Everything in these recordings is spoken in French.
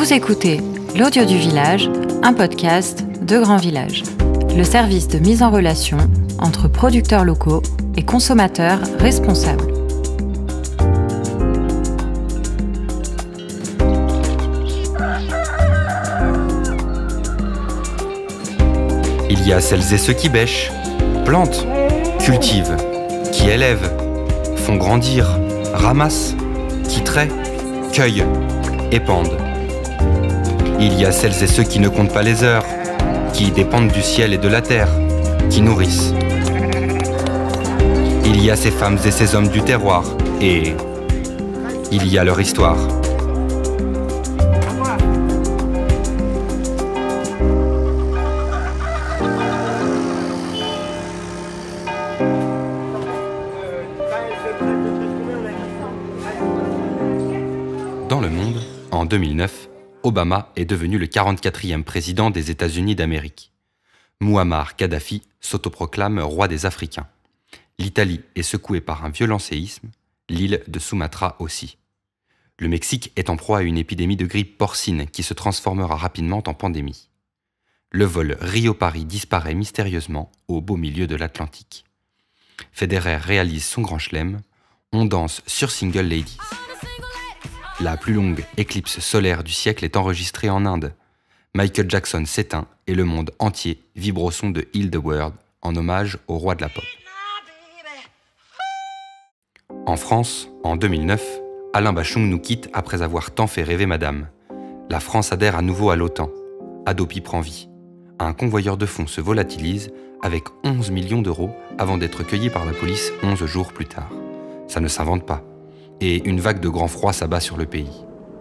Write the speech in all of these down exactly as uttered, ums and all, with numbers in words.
Vous écoutez L'Audio du Village, un podcast de Grand Village, le service de mise en relation entre producteurs locaux et consommateurs responsables. Il y a celles et ceux qui bêchent, plantent, cultivent, qui élèvent, font grandir, ramassent, qui traient, cueillent, épandent. Il y a celles et ceux qui ne comptent pas les heures, qui dépendent du ciel et de la terre, qui nourrissent. Il y a ces femmes et ces hommes du terroir, et il y a leur histoire. Dans le monde, en deux mille neuf, Obama est devenu le quarante-quatrième président des États-Unis d'Amérique. Mouammar Kadhafi s'autoproclame roi des Africains. L'Italie est secouée par un violent séisme, l'île de Sumatra aussi. Le Mexique est en proie à une épidémie de grippe porcine qui se transformera rapidement en pandémie. Le vol Rio-Paris disparaît mystérieusement au beau milieu de l'Atlantique. Federer réalise son grand chelem, on danse sur Single Ladies. La plus longue éclipse solaire du siècle est enregistrée en Inde. Michael Jackson s'éteint et le monde entier vibre au son de Heal the World en hommage au roi de la pop. En France, en deux mille neuf, Alain Bachung nous quitte après avoir tant fait rêver Madame. La France adhère à nouveau à l'OTAN. Adopi prend vie. Un convoyeur de fonds se volatilise avec onze millions d'euros avant d'être cueilli par la police onze jours plus tard. Ça ne s'invente pas. Et une vague de grand froid s'abat sur le pays.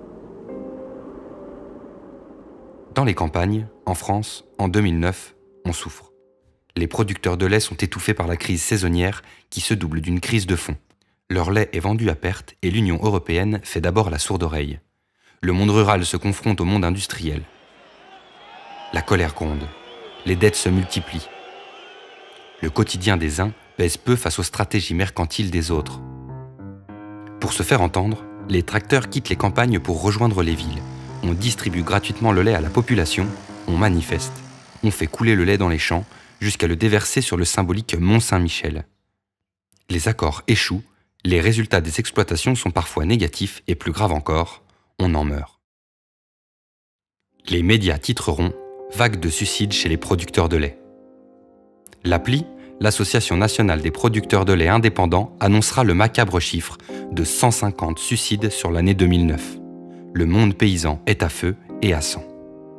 Dans les campagnes, en France, en deux mille neuf, on souffre. Les producteurs de lait sont étouffés par la crise saisonnière qui se double d'une crise de fond. Leur lait est vendu à perte et l'Union européenne fait d'abord la sourde oreille. Le monde rural se confronte au monde industriel. La colère gronde. Les dettes se multiplient. Le quotidien des uns pèse peu face aux stratégies mercantiles des autres. Pour se faire entendre, les tracteurs quittent les campagnes pour rejoindre les villes. On distribue gratuitement le lait à la population, on manifeste. On fait couler le lait dans les champs jusqu'à le déverser sur le symbolique Mont Saint-Michel. Les accords échouent, les résultats des exploitations sont parfois négatifs et plus grave encore, on en meurt. Les médias titreront « Vague de suicides chez les producteurs de lait ». L'appli, l'Association nationale des producteurs de lait indépendants annoncera le macabre chiffre de cent cinquante suicides sur l'année deux mille neuf. Le monde paysan est à feu et à sang.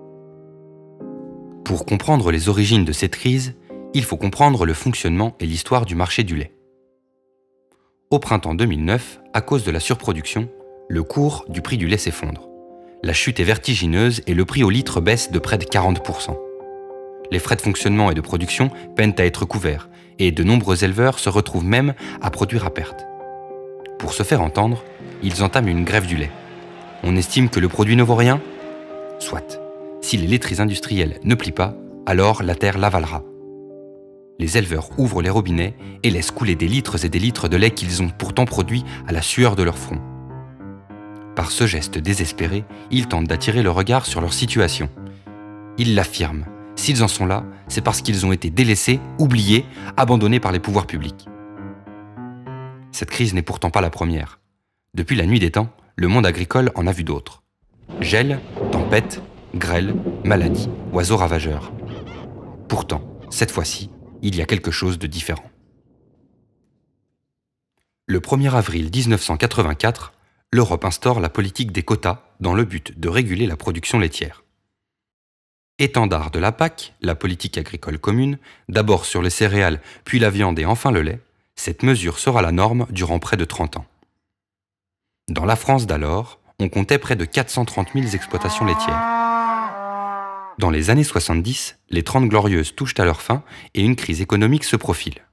Pour comprendre les origines de cette crise, il faut comprendre le fonctionnement et l'histoire du marché du lait. Au printemps deux mille neuf, à cause de la surproduction, le cours du prix du lait s'effondre. La chute est vertigineuse et le prix au litre baisse de près de quarante pour cent. Les frais de fonctionnement et de production peinent à être couverts, et de nombreux éleveurs se retrouvent même à produire à perte. Pour se faire entendre, ils entament une grève du lait. On estime que le produit ne vaut rien ? Soit. Si les laiteries industrielles ne plient pas, alors la terre l'avalera. Les éleveurs ouvrent les robinets et laissent couler des litres et des litres de lait qu'ils ont pourtant produit à la sueur de leur front. Par ce geste désespéré, ils tentent d'attirer le regard sur leur situation. Ils l'affirment. S'ils en sont là, c'est parce qu'ils ont été délaissés, oubliés, abandonnés par les pouvoirs publics. Cette crise n'est pourtant pas la première. Depuis la nuit des temps, le monde agricole en a vu d'autres. Gel, tempêtes, grêle, maladies, oiseaux ravageurs. Pourtant, cette fois-ci, il y a quelque chose de différent. Le premier avril mille neuf cent quatre-vingt-quatre, l'Europe instaure la politique des quotas dans le but de réguler la production laitière. Étendard de la P A C, la politique agricole commune, d'abord sur les céréales, puis la viande et enfin le lait, cette mesure sera la norme durant près de trente ans. Dans la France d'alors, on comptait près de quatre cent trente mille exploitations laitières. Dans les années soixante-dix, les Trente Glorieuses touchent à leur fin et une crise économique se profile.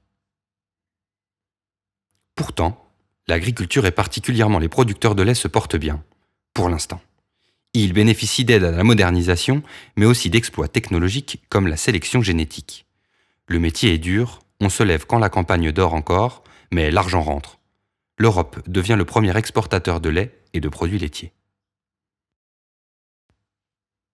Pourtant, l'agriculture et particulièrement les producteurs de lait se portent bien, pour l'instant. Ils bénéficient d'aide à la modernisation, mais aussi d'exploits technologiques comme la sélection génétique. Le métier est dur, on se lève quand la campagne dort encore, mais l'argent rentre. L'Europe devient le premier exportateur de lait et de produits laitiers.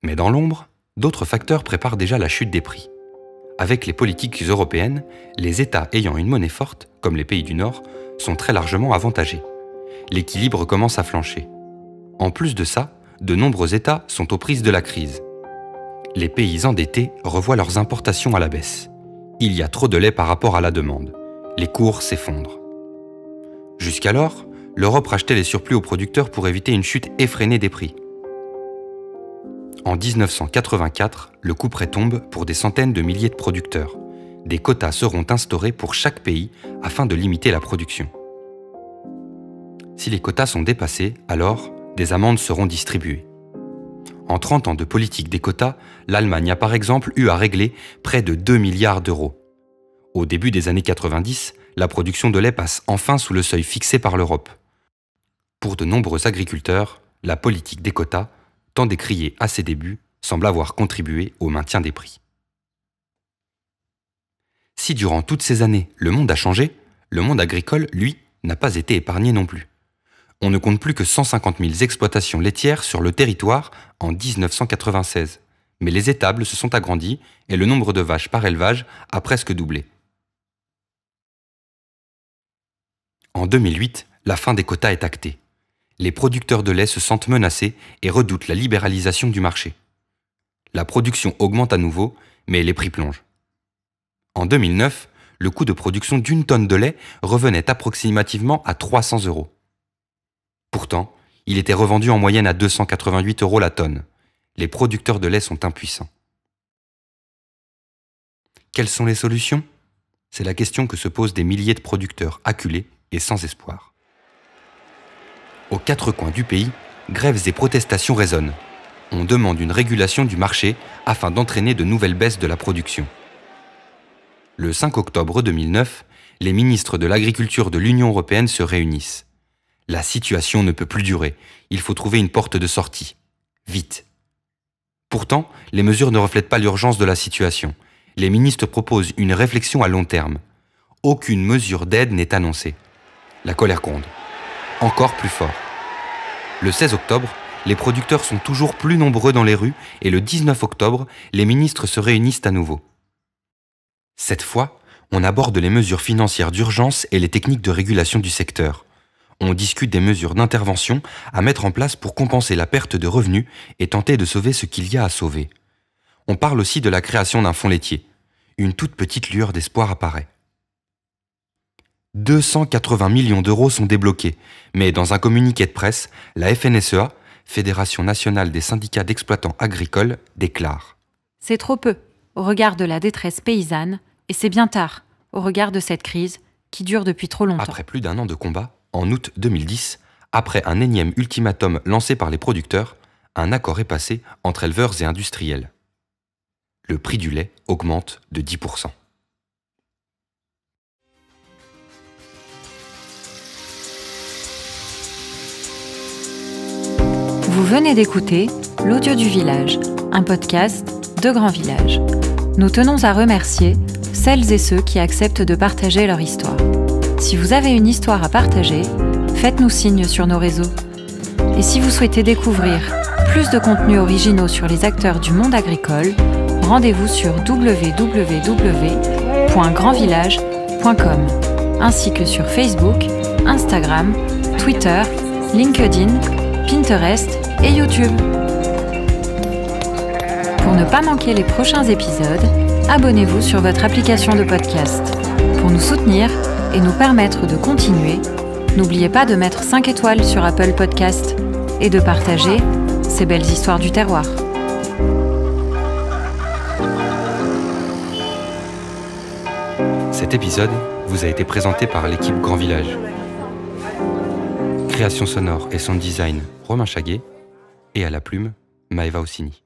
Mais dans l'ombre, d'autres facteurs préparent déjà la chute des prix. Avec les politiques européennes, les États ayant une monnaie forte, comme les pays du Nord, sont très largement avantagés. L'équilibre commence à flancher. En plus de ça, de nombreux États sont aux prises de la crise. Les pays endettés revoient leurs importations à la baisse. Il y a trop de lait par rapport à la demande. Les cours s'effondrent. Jusqu'alors, l'Europe rachetait les surplus aux producteurs pour éviter une chute effrénée des prix. En dix-neuf cent quatre-vingt-quatre, le couperet tombe pour des centaines de milliers de producteurs. Des quotas seront instaurés pour chaque pays afin de limiter la production. Si les quotas sont dépassés, alors des amendes seront distribuées. En trente ans de politique des quotas, l'Allemagne a par exemple eu à régler près de deux milliards d'euros. Au début des années quatre-vingt-dix, la production de lait passe enfin sous le seuil fixé par l'Europe. Pour de nombreux agriculteurs, la politique des quotas, tant décriée à ses débuts, semble avoir contribué au maintien des prix. Si durant toutes ces années, le monde a changé, le monde agricole, lui, n'a pas été épargné non plus. On ne compte plus que cent cinquante mille exploitations laitières sur le territoire en dix-neuf cent quatre-vingt-seize. Mais les étables se sont agrandies et le nombre de vaches par élevage a presque doublé. En deux mille huit, la fin des quotas est actée. Les producteurs de lait se sentent menacés et redoutent la libéralisation du marché. La production augmente à nouveau, mais les prix plongent. En deux mille neuf, le coût de production d'une tonne de lait revenait approximativement à trois cents euros. Pourtant, il était revendu en moyenne à deux cent quatre-vingt-huit euros la tonne. Les producteurs de lait sont impuissants. Quelles sont les solutions ? C'est la question que se posent des milliers de producteurs acculés et sans espoir. Aux quatre coins du pays, grèves et protestations résonnent. On demande une régulation du marché afin d'entraîner de nouvelles baisses de la production. Le cinq octobre deux mille neuf, les ministres de l'Agriculture de l'Union européenne se réunissent. La situation ne peut plus durer, il faut trouver une porte de sortie. Vite. Pourtant, les mesures ne reflètent pas l'urgence de la situation. Les ministres proposent une réflexion à long terme. Aucune mesure d'aide n'est annoncée. La colère gronde. Encore plus fort. Le seize octobre, les producteurs sont toujours plus nombreux dans les rues et le dix-neuf octobre, les ministres se réunissent à nouveau. Cette fois, on aborde les mesures financières d'urgence et les techniques de régulation du secteur. On discute des mesures d'intervention à mettre en place pour compenser la perte de revenus et tenter de sauver ce qu'il y a à sauver. On parle aussi de la création d'un fonds laitier. Une toute petite lueur d'espoir apparaît. deux cent quatre-vingts millions d'euros sont débloqués, mais dans un communiqué de presse, la F N S E A, Fédération nationale des syndicats d'exploitants agricoles, déclare « C'est trop peu, au regard de la détresse paysanne, et c'est bien tard, au regard de cette crise qui dure depuis trop longtemps. » Après plus d'un an de combat, en août deux mille dix, après un énième ultimatum lancé par les producteurs, un accord est passé entre éleveurs et industriels. Le prix du lait augmente de dix pour cent. Vous venez d'écouter L'Audio du Village, un podcast de Grand Village. Nous tenons à remercier celles et ceux qui acceptent de partager leur histoire. Si vous avez une histoire à partager, faites-nous signe sur nos réseaux. Et si vous souhaitez découvrir plus de contenus originaux sur les acteurs du monde agricole, rendez-vous sur w w w point grand village point com ainsi que sur Facebook, Instagram, Twitter, LinkedIn, Pinterest et YouTube. Pour ne pas manquer les prochains épisodes, abonnez-vous sur votre application de podcast. Pour nous soutenir et nous permettre de continuer, n'oubliez pas de mettre cinq étoiles sur Apple Podcast et de partager ces belles histoires du terroir. Cet épisode vous a été présenté par l'équipe Grand Village. Création sonore et sound design, Romain Chaguet, et à la plume, Maëva Ossini.